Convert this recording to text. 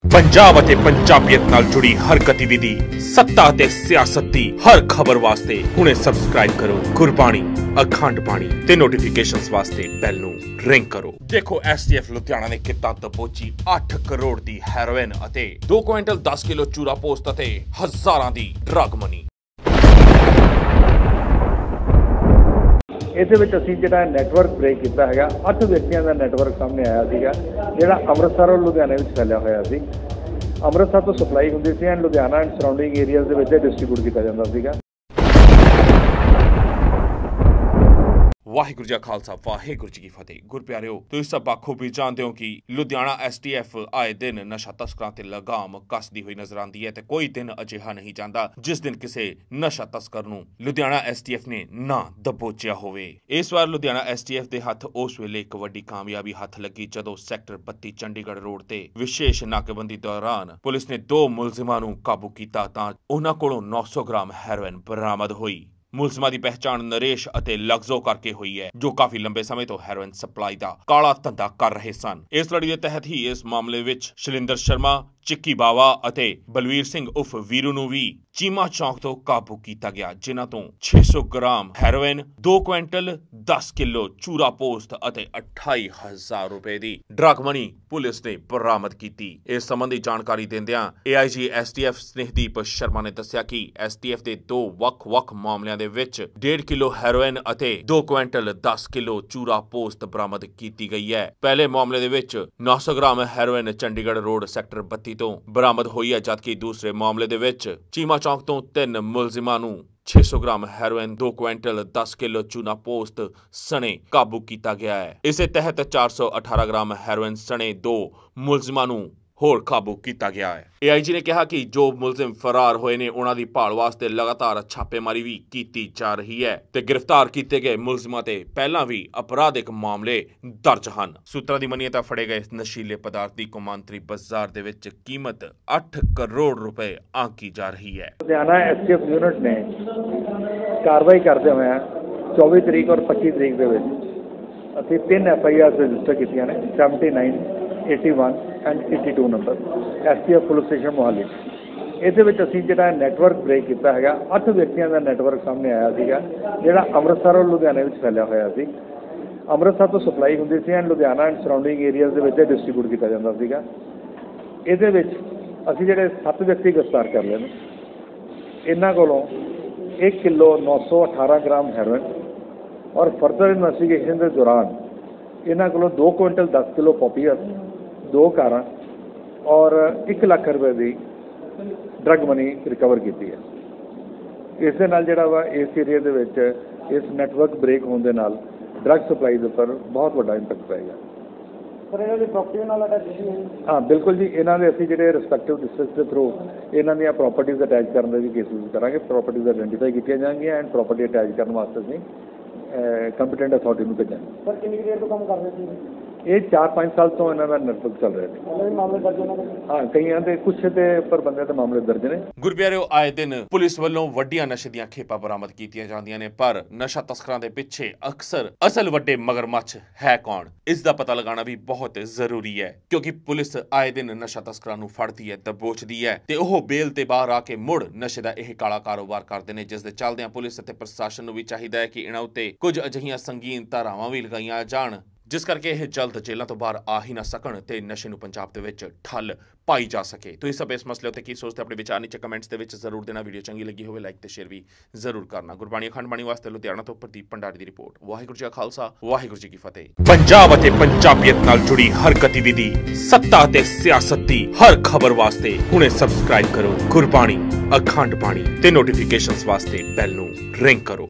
पंजाब ਅਤੇ ਪੰਜਾਬੀਅਤ ਨਾਲ ਜੁੜੀ ਹਰ ਗਤੀਵਿਧੀ ਸੱਤਾ ਅਤੇ ਸਿਆਸਤ ਦੀ ਹਰ ਖਬਰ ਵਾਸਤੇ ਹੁਣੇ ਸਬਸਕ੍ਰਾਈਬ ਕਰੋ ਗੁਰਬਾਣੀ ਅਖੰਡ ਬਾਣੀ ਤੇ ਨੋਟੀਫਿਕੇਸ਼ਨਸ ਵਾਸਤੇ ਬੈਲ ਨੂੰ ਰਿੰਗ ਕਰੋ। ਦੇਖੋ ਐਸਟੀਐਫ ਲੁਧਿਆਣਾ ਨੇ ਕੀਤਾ ਦਬੋਚੀ 8 ਕਰੋੜ ਦੀ ਹੈਰੋਇਨ ਅਤੇ 2 ਕੁਇੰਟਲ 10 ਕਿਲੋ ਚੂਰਾ ਪੋਸਟ ਅਤੇ ਹਜ਼ਾਰਾਂ ਦੀ ਡਰਗ ਮਨੀ। ਇਹਦੇ ਵਿੱਚ ਅਸੀਂ ਜਿਹੜਾ ਨੈਟਵਰਕ ਬ੍ਰੇਕ ਕੀਤਾ ਹੈਗਾ 8 ਵਿਅਕਤੀਆਂ ਦਾ ਨੈਟਵਰਕ ਸਾਹਮਣੇ ਆਇਆ ਸੀਗਾ ਜਿਹੜਾ ਅੰਮ੍ਰਿਤਸਰ ਔਰ ਲੁਧਿਆਣੇ ਵਿੱਚ ਫੈਲਿਆ ਹੋਇਆ ਸੀ। ਅੰਮ੍ਰਿਤਸਰ ਤੋਂ ਸਪਲਾਈ ਹੁੰਦੀ ਸੀ and Ludhiana and surrounding areas ਦੇ ਵਿੱਚ ਡਿਸਟ੍ਰੀਬਿਊਟ ਕੀਤਾ ਜਾਂਦਾ ਸੀਗਾ। ਵਾਹਿਗੁਰੂ ਜੀ ਕਾ ਖਾਲਸਾ ਵਾਹਿਗੁਰੂ ਜੀ ਕੀ ਫਤਿਹ। ਗੁਰਪਿਆਰਿਓ, ਤੁਸੀਂ ਸਭ ਬਾਖੂਬੀ ਜਾਣਦੇ ਹੋ ਕਿ ਲੁਧਿਆਣਾ ਐਸਟੀਐਫ ਆਏ ਦਿਨ ਨਸ਼ਾ ਤਸਕਰਾਂ ਤੇ ਲਗਾਮ ਕੱਸਦੀ ਹੋਈ ਨਜ਼ਰ ਆਉਂਦੀ ਹੈ ਤੇ ਕੋਈ ਦਿਨ ਅਜਿਹਾ ਨਹੀਂ ਜਾਂਦਾ ਜਿਸ ਦਿਨ ਕਿਸੇ ਨਸ਼ਾ ਤਸਕਰ ਨੂੰ ਲੁਧਿਆਣਾ ਐਸਟੀਐਫ ਨੇ ਨਾ ਦਬੋਚਿਆ ਹੋਵੇ। ਇਸ ਵਾਰ ਲੁਧਿਆਣਾ ਐਸਟੀਐਫ ਦੇ ਹੱਥ ਉਸ ਵੇਲੇ ਇੱਕ ਵੱਡੀ ਕਾਮਯਾਬੀ ਹੱਥ ਲੱਗੀ ਜਦੋਂ ਸੈਕਟਰ 32 ਚੰਡੀਗੜ੍ਹ ਰੋਡ ਤੇ ਵਿਸ਼ੇਸ਼ ਨਾਕੇਬੰਦੀ ਦੌਰਾਨ ਪੁਲਿਸ ਨੇ 2 ਮੁਲਜ਼ਮਾਂ ਨੂੰ ਕਾਬੂ ਕੀਤਾ ਤਾਂ ਉਹਨਾਂ ਕੋਲੋਂ 900 ਗ੍ਰਾਮ ਹੈਰੋਇਨ ਬਰਾਮਦ ਹੋਈ। ਮੁਲਜ਼ਮਾਂ ਦੀ ਪਹਿਚਾਣ ਨਰੇਸ਼ ਅਤੇ ਲਗਜ਼ੋ ਕਰਕੇ ਹੋਈ ਹੈ ਜੋ ਕਾਫੀ ਲੰਬੇ ਸਮੇਂ ਤੋਂ ਹੈਰੋਇਨ ਸਪਲਾਈ ਦਾ ਕਾਲਾ ਧੰਦਾ ਕਰ ਰਹੇ ਸਨ। ਇਸ ਲੜੀ ਦੇ ਤਹਿਤ ਹੀ ਇਸ ਮਾਮਲੇ ਵਿੱਚ ਸ਼ਲਿੰਦਰ ਸ਼ਰਮਾ, ਚਿੱਕੀ ਬਾਵਾ ਅਤੇ ਬਲਵੀਰ ਸਿੰਘ ਉਫ ਵੀਰੂ ਨੂੰ ਵੀ ਚੀਮਾ ਚੌਂਕ ਤੋਂ ਕਾਬੂ ਕੀਤਾ ਗਿਆ ਜਿਨ੍ਹਾਂ ਤੋਂ 600 ਗ੍ਰਾਮ ਹੈਰੋਇਨ, 2 ਕੁਇੰਟਲ 10 ਕਿਲੋ ਚੂਰਾ ਪੋਸਟ ਅਤੇ 28,000 ਰੁਪਏ ਦੀ ਡਰਗ ਮਨੀ ਪੁਲਿਸ ਨੇ ਬਰਾਮਦ ਕੀਤੀ। ਇਸ ਸੰਬੰਧੀ ਜਾਣਕਾਰੀ ਦਿੰਦਿਆਂ AIG STF ਸਨੇਹਦੀਪ ਸ਼ਰਮਾ ਨੇ ਦੱਸਿਆ ਕਿ STF ਦੇ 2 ਵੱਖ-ਵੱਖ ਮਾਮਲਿਆਂ ਦੇ ਵਿੱਚ 1.5 ਕਿਲੋ ਹੈਰੋਇਨ ਅਤੇ 2 ਕੁਇੰਟਲ 10 ਕਿਲੋ ਚੂਰਾ ਪੋਸਟ ਬਰਾਮਦ ਕੀਤੀ ਗਈ ਹੈ। ਪਹਿਲੇ ਮਾਮਲੇ ਦੇ ਵਿੱਚ 900 gram heroin Chandigarh road sector 32 ਤੋਂ ਬਰਾਮਦ ਹੋਈ ਹੈ ਜਦਕਿ ਦੂਸਰੇ ਮਾਮਲੇ ਦੇ ਵਿੱਚ ਚੀਮਾ ਚੌਂਕ ਤੋਂ 3 ਮੁਲਜ਼ਮਾਂ ਨੂੰ 600 ਗ੍ਰਾਮ ਹੈਰੋਇਨ, 2 ਕੁਇੰਟਲ 10 ਕਿਲੋ ਚੂਨਾ ਪੋਸਟ ਸਣੇ ਕਾਬੂ ਕੀਤਾ ਗਿਆ ਹੈ। ਇਸੇ ਤਹਿਤ 418 ਗ੍ਰਾਮ ਹੈਰੋਇਨ ਸਣੇ 2 ਮੁਲਜ਼ਮਾਂ ਨੂੰ ਹੋਰ ਕਾਬੂ ਕੀਤਾ ਗਿਆ ਹੈ। AIG ਨੇ ਕਿਹਾ ਕਿ ਜੋ ਮੁਲਜ਼ਮ ਫਰਾਰ ਹੋਏ ਨੇ ਉਹਨਾਂ ਦੀ ਭਾਲ ਵਾਸਤੇ ਲਗਾਤਾਰ ਛਾਪੇਮਾਰੀ ਵੀ ਕੀਤੀ ਜਾ ਰਹੀ ਹੈ ਤੇ ਗ੍ਰਿਫਤਾਰ ਕੀਤੇ ਗਏ ਮੁਲਜ਼ਮਾਂ ਤੇ ਪਹਿਲਾਂ ਵੀ ਅਪਰਾਧਿਕ ਮਾਮਲੇ ਦਰਜ ਹਨ। ਸੂਤਰਾਂ ਦੀ ਮੰਨੀਏ ਤਾਂ ਫੜੇ ਗਏ ਨਸ਼ੀਲੇ ਪਦਾਰਥ ਦੀ ਕੌਮਾਂਤਰੀ ਬਾਜ਼ਾਰ ਦੇ ਵਿੱਚ ਕੀਮਤ 8 ਕਰੋੜ ਰੁਪਏ ਆਂਕੀ ਜਾ ਰਹੀ ਹੈ। ਲੁਧਿਆਣਾ STF ਯੂਨਿਟ ਨੇ ਕਾਰਵਾਈ ਕਰਦੇ ਹੋਏ 24 ਤਰੀਕ ਔਰ 25 ਤਰੀਕ ਦੇ ਵਿੱਚ ਅਸੀਂ 3 FIRs ਰਜਿਸਟਰ ਕੀਤੀਆਂ ਨੇ 79, 81 and 82 number STF police station Mohali. ਇਹਦੇ ਵਿੱਚ ਅਸੀਂ ਜਿਹੜਾ ਨੈਟਵਰਕ ਬ੍ਰੇਕ ਕੀਤਾ ਹੈਗਾ 8 ਵਿਅਕਤੀਆਂ ਦਾ ਨੈਟਵਰਕ ਸਾਹਮਣੇ ਆਇਆ ਸੀਗਾ ਜਿਹੜਾ ਅੰਮ੍ਰਿਤਸਰ ਔਰ ਲੁਧਿਆਣੇ ਵਿੱਚ ਫੈਲਿਆ ਹੋਇਆ ਸੀ। ਅੰਮ੍ਰਿਤਸਰ ਤੋਂ ਸਪਲਾਈ ਹੁੰਦੀ ਸੀ and Ludhiana and surrounding areas ਦੇ ਵਿੱਚ ਡਿਸਟ੍ਰੀਬਿਊਟ ਕੀਤਾ ਜਾਂਦਾ ਸੀਗਾ। ਇਹਦੇ ਵਿੱਚ ਅਸੀਂ ਜਿਹੜੇ 7 ਵਿਅਕਤੀ ਗ੍ਰਿਫਤਾਰ ਕਰ ਲਏ ਨੇ। ਇਹਨਾਂ ਕੋਲੋਂ 1 ਕਿਲੋ 918 ਗ੍ਰਾਮ ਹੈਰੋਇਨ ਔਰ ਫਰਦਰ ਇਨਵੈਸਟੀਗੇਸ਼ਨ ਦੇ ਦੌਰਾਨ ਇਹਨਾਂ ਕੋਲੋਂ 2 ਕੁਇੰਟਲ 10 ਕਿਲੋ ਪੋਪੀਅਰ, 2 ਕਾਰਾਂ ਔਰ 1 ਲੱਖ ਰੁਪਏ ਦੀ ਡਰਗ ਮਨੀ ਰਿਕਵਰ ਕੀਤੀ ਹੈ। ਇਸ ਦੇ ਨਾਲ ਜਿਹੜਾ ਵਾ ਇਸ ਏਰੀਆ ਦੇ ਵਿੱਚ ਇਸ ਨੈਟਵਰਕ ਬ੍ਰੇਕ ਹੋਣ ਦੇ ਨਾਲ ਡਰਗ ਸਪਲਾਈ ਦੇ ਉੱਪਰ ਬਹੁਤ ਵੱਡਾ ਇੰਪੈਕਟ ਪਏਗਾ। ਸਰ ਇਹਨਾਂ ਦੀ ਪ੍ਰਾਪਰਟੀ ਨਾਲ ਅਟੈਚ ਹੈ? ਹਾਂ ਬਿਲਕੁਲ ਜੀ, ਇਹਨਾਂ ਦੇ ਅਸੀਂ ਜਿਹੜੇ ਰਿਸਪੈਕਟਿਵ ਡਿਸਟ੍ਰਿਕਟ ਦੇ ਥਰੂ ਇਹਨਾਂ ਦੀਆਂ ਪ੍ਰਾਪਰਟੀਜ਼ ਅਟੈਚ ਕਰਨ ਦੇ ਵੀ ਕੇਸਿਸ ਕਰਾਂਗੇ। ਪ੍ਰਾਪਰਟੀਜ਼ ਆਇਡੈਂਟੀਫਾਈ ਕੀਤੀਆਂ ਜਾਣਗੀਆਂ ਐਂਡ ਪ੍ਰਾਪਰਟੀ ਅਟੈਚ ਕਰਨ ਵਾਸਤੇ ਅਸੀਂ ਕੰਪੀਟੈਂਟ ਅਥਾਰਟੀ ਨੂੰ ਭੇਜਾਂਗੇ। ਸਰ ਕਿੰਨੀ ਦੇਰ ਤੋਂ ਕੰਮ ਕਰ ਰਹੇ ਸੀ? ਇਹ 4-5 ਸਾਲ ਤੋਂ ਇਹਨਾਂ ਦਾ ਨੈਟਵਰਕ ਚੱਲ ਰਿਹਾ ਹੈ। ਮਾਮਲੇ ਦਰਜ ਉਹਨਾਂ ਦੇ? ਹਾਂ, ਕਈਆਂ ਦੇ ਕੁਛ ਦੇ ਉੱਪਰ ਬੰਦੇ ਦੇ ਮਾਮਲੇ ਦਰਜ ਨੇ। ਗੁਰਪਿਆਰਿਓ, ਆਏ ਦਿਨ ਪੁਲਿਸ ਵੱਲੋਂ ਵੱਡੀਆਂ ਨਸ਼ੇ ਦੀਆਂ ਖੇਪਾਂ ਬਰਾਮਦ ਕੀਤੀਆਂ ਜਾਂਦੀਆਂ ਨੇ ਪਰ ਨਸ਼ਾ ਤਸਕਰਾਂ ਦੇ ਪਿੱਛੇ ਅਕਸਰ ਅਸਲ ਵੱਡੇ ਮਗਰਮੱਛ ਹੈ ਕੌਣ, ਇਸ ਦਾ ਪਤਾ ਲਗਾਉਣਾ ਵੀ ਬਹੁਤ ਜ਼ਰੂਰੀ ਹੈ ਕਿਉਂਕਿ ਪੁਲਿਸ ਆਏ ਦਿਨ ਨਸ਼ਾ ਤਸਕਰਾਂ ਨੂੰ ਫੜਦੀ ਹੈ, ਦਬੋਚਦੀ ਹੈ ਤੇ ਉਹ ਬੇਲ ਤੇ ਬਾਹਰ ਆ ਕੇ ਮੁੜ ਨਸ਼ੇ ਦਾ ਇਹ ਕਾਲਾ ਕਾਰੋਬਾਰ ਕਰਦੇ ਨੇ ਜਿਸ ਦੇ ਚੱਲਦਿਆਂ ਪੁਲਿਸ ਅਤੇ ਪ੍ਰਸ਼ਾਸਨ ਨੂੰ ਵੀ ਚਾਹੀਦਾ ਹੈ ਕਿ ਇਹਨਾਂ ਉੱਤੇ ਕੁਝ ਅਜਿਹੀਆਂ ਸੰਗੀਨ ਧਾਰਾਵਾਂ ਵੀ ਲਗਾਈਆਂ ਜਾਣ ਜਿਸ ਕਰਕੇ ਇਹ ਜਲਦ ਜੇਲ੍ਹਾਂ ਤੋਂ ਬਾਹਰ ਆ ਹੀ ਨਾ ਸਕਣ ਤੇ ਨਸ਼ੇ ਨੂੰ ਪੰਜਾਬ ਦੇ ਵਿੱਚ ਠੱਲ ਪਾਈ ਜਾ ਸਕੇ। ਤੁਸੀਂ ਸਭ ਇਸ ਮਸਲੇ ਉੱਤੇ ਕੀ ਸੋਚਦੇ ਆਪਣੇ ਵਿਚਾਰ ਨੀਚੇ ਕਮੈਂਟਸ ਦੇ ਵਿੱਚ ਜ਼ਰੂਰ ਦੇਣਾ। ਵੀਡੀਓ ਚੰਗੀ ਲੱਗੀ ਹੋਵੇ ਲਾਈਕ ਤੇ ਸ਼ੇਅਰ ਵੀ ਜ਼ਰੂਰ ਕਰਨਾ। ਗੁਰਬਾਣੀ ਅਖੰਡ ਬਾਣੀ ਵਾਸਤੇ ਲੁਧਿਆਣਾ ਤੋਂ ਪ੍ਰਦੀਪ ਭੰਡਾਰੀ ਦੀ ਰਿਪੋਰਟ। ਵਾਹਿਗੁਰੂ ਜੀ ਕਾ ਖਾਲਸਾ ਵਾਹਿਗੁਰੂ ਜੀ ਕੀ ਫਤਿਹ। ਪੰਜਾਬ ਅਤੇ ਪੰਜਾਬੀਅਤ ਨਾਲ ਜੁੜੀ ਹਰ ਗਤੀਵਿਧੀ ਸੱਤਾ ਅਤੇ ਸਿਆਸਤ ਦੀ ਹਰ ਖਬਰ ਵਾਸਤੇ ਹੁਣੇ ਸਬਸਕ੍ਰਾਈਬ ਕਰੋ ਗੁਰਬਾਣੀ ਅਖੰਡ ਬਾਣੀ ਤੇ ਨੋਟੀਫਿਕੇਸ਼ਨਸ ਵਾਸਤੇ ਬੈਲ ਨੂੰ ਰਿੰਗ ਕਰੋ।